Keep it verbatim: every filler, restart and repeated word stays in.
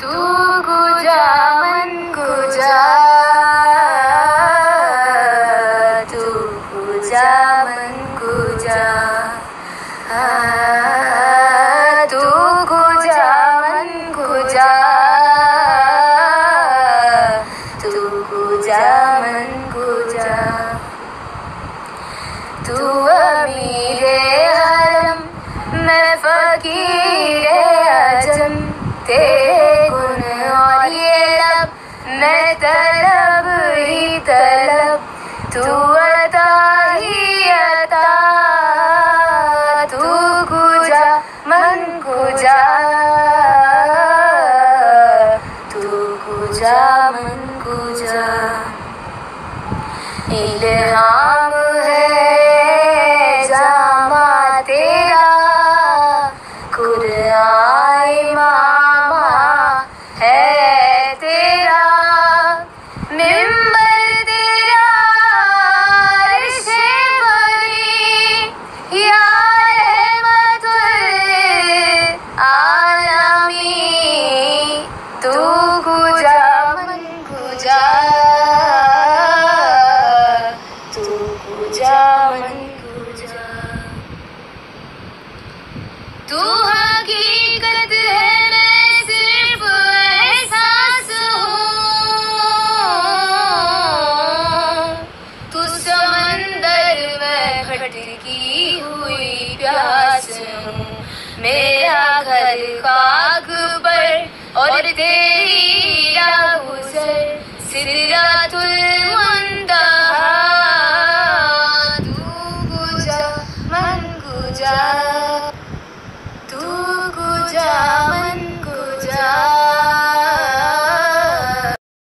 तू गुजा मन गुजा, तू गुजा मन गुजा, तू गुजा मन गुजा, तू गुजा मन गुजा। तू अमीरे हरम मैं फकीरे अजम, तेरे गुण और ये लब मैं तलब ही तलब, तू अता ही अता, तू गुजा मन गुजा, तू गुजा मन गुजा। इल्हाम है जामा तेरा, कुरान इमामा है तेरा, मिंबर तेरा अर्शे बरी, या रहमतुल आलमीन, तू गुजा मन गुजा, तू गुजा मन गुजा। तू हकीकत है मैं सिर्फ एहसास हूँ, तू समंदर में भटकी हुई प्यास हूँ, मेरा घर खाक पर और तेरी राह गुज़र सिदरतुल मुंतहा, तू गुजा मन गुजा।